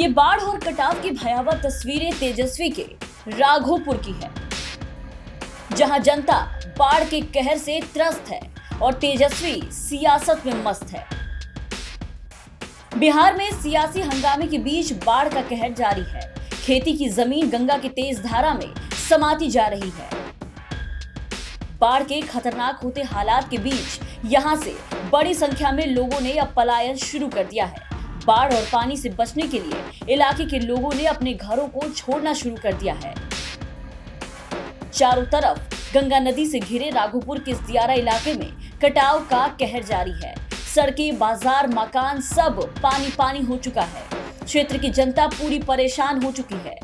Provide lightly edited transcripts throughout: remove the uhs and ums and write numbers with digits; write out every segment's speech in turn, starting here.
ये बाढ़ और कटाव की भयावह तस्वीरें तेजस्वी के राघोपुर की है, जहां जनता बाढ़ के कहर से त्रस्त है और तेजस्वी सियासत में मस्त है। बिहार में सियासी हंगामे के बीच बाढ़ का कहर जारी है। खेती की जमीन गंगा की तेज धारा में समाती जा रही है। बाढ़ के खतरनाक होते हालात के बीच यहां से बड़ी संख्या में लोगों ने अब पलायन शुरू कर दिया है। बाढ़ और पानी से बचने के लिए इलाके के लोगों ने अपने घरों को छोड़ना शुरू कर दिया है। चारों तरफ गंगा नदी से घिरे राघोपुर के इस दियारा इलाके में कटाव का कहर जारी है। सड़कें, बाजार, मकान सब पानी पानी हो चुका है। क्षेत्र की जनता पूरी परेशान हो चुकी है।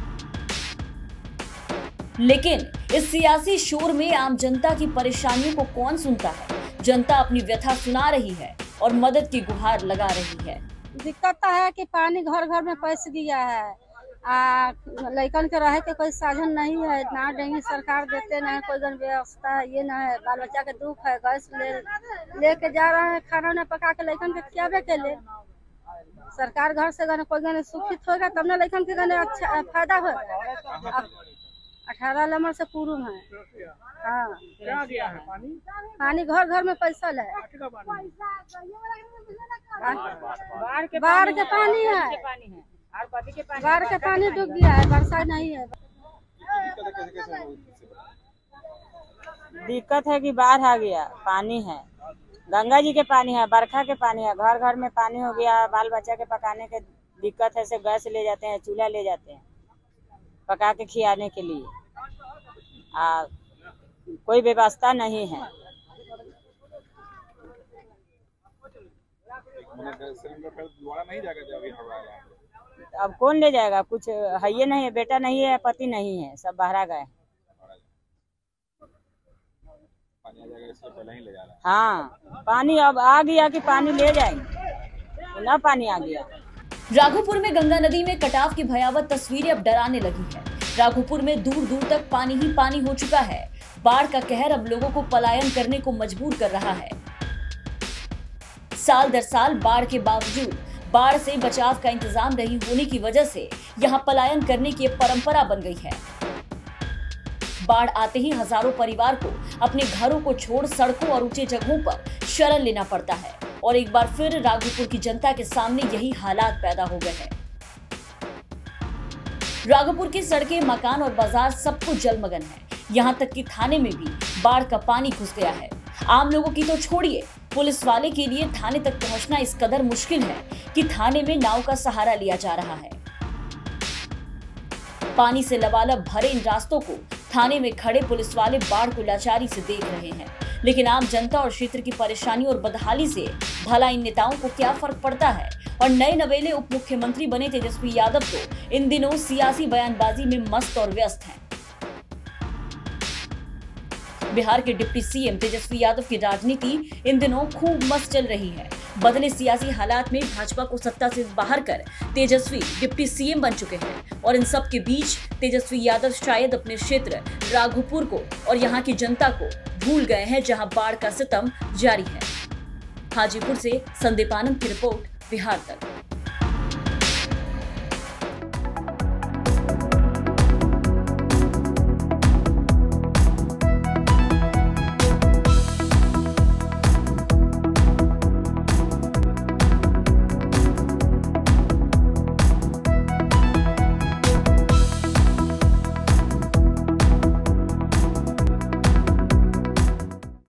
लेकिन इस सियासी शोर में आम जनता की परेशानियों को कौन सुनता है। जनता अपनी व्यथा सुना रही है और मदद की गुहार लगा रही है। दिक्कत तो है कि पानी घर घर में पैस गया है। लड़कन के रहे के कोई साधन नहीं है, ना डेंगी सरकार देते, ना कोई व्यवस्था है, ये ना है। बाल बच्चा के दुख है, गैस लेके जा रहे हैं, खाना न पका के लड़कन के खियावे के लिए। सरकार घर से गने कोई गने सुखित होगा तब ना लड़कन के गने अच्छा फायदा होगा। 18 नंबर से पूर्व है। हाँ, क्या दिया है पानी? पानी घर घर में पैसा है। बाढ़ के पानी है, बाढ़ के पानी डूब गया है, बरसात नहीं है। दिक्कत है कि बाढ़ आ गया, पानी है, गंगा जी के पानी है, बरखा के पानी है, घर घर में पानी हो गया। बाल बच्चा के पकाने के दिक्कत है, से गैस ले जाते हैं, चूल्हा ले जाते हैं पका के खिलाने के लिए। कोई व्यवस्था नहीं है। अब कौन ले जाएगा? कुछ है ये नहीं है, बेटा नहीं है, पति नहीं है, सब बाहर गए। हाँ, पानी अब आ गया कि पानी ले जाएंगे, ना पानी आ गया। राघोपुर में गंगा नदी में कटाव की भयावह तस्वीरें अब डराने लगी है। राघोपुर में दूर दूर तक पानी ही पानी हो चुका है। बाढ़ का कहर अब लोगों को पलायन करने को मजबूर कर रहा है। साल दर साल बाढ़ के बावजूद बाढ़ से बचाव का इंतजाम नहीं होने की वजह से यहां पलायन करने की परंपरा बन गई है। बाढ़ आते ही हजारों परिवार को अपने घरों को छोड़ सड़कों और ऊंचे जगहों पर शरण लेना पड़ता है और एक बार फिर राघोपुर की जनता के सामने यही हालात पैदा हो गए हैं। राघोपुर की सड़कें, मकान और बाजार सब कुछ जलमग्न है। यहाँ तक कि थाने में भी बाढ़ का पानी घुस गया है। आम लोगों की तो छोड़िए, पुलिस वाले के लिए थाने तक पहुंचना इस कदर मुश्किल है कि थाने में नाव का सहारा लिया जा रहा है। पानी से लबालब भरे इन रास्तों को थाने में खड़े पुलिस वाले बाढ़ को लाचारी से देख रहे हैं। लेकिन आम जनता और क्षेत्र की परेशानी और बदहाली से भला इन नेताओं को क्या फर्क पड़ता है। और नए नवेले उप मुख्यमंत्री बने तेजस्वी यादव तो इन दिनों सियासी बयानबाजी में मस्त और व्यस्त हैं। बिहार के डिप्टी सीएम तेजस्वी यादव की राजनीति इन दिनों खूब मस्त चल रही है। बदले सियासी हालात में भाजपा को सत्ता से बाहर कर तेजस्वी डिप्टी सीएम बन चुके हैं और इन सब के बीच तेजस्वी यादव शायद अपने क्षेत्र राघोपुर को और यहाँ की जनता को भूल गए हैं, जहां बाढ़ का सितम जारी है। हाजीपुर से संदीप आनंद की रिपोर्ट, बिहार तक।